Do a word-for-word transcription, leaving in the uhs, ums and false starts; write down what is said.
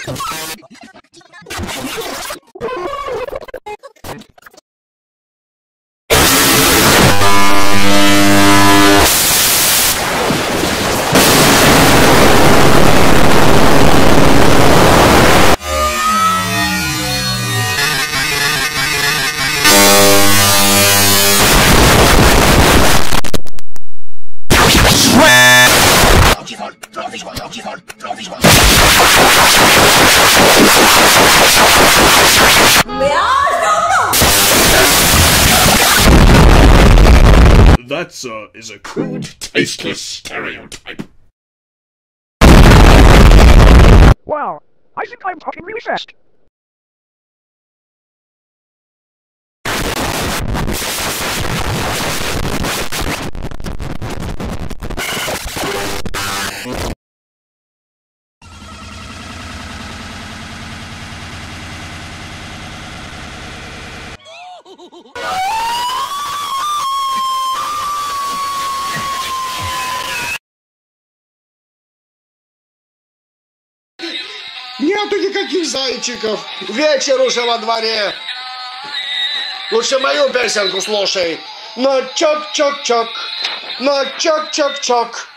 That, uh, is a crude, tasteless stereotype. Wow, I think I'm talking really fast. Нету никаких зайчиков. Вечер уже во дворе. Лучше мою песенку слушай. Но чок-чок-чок. Но чок-чок-чок.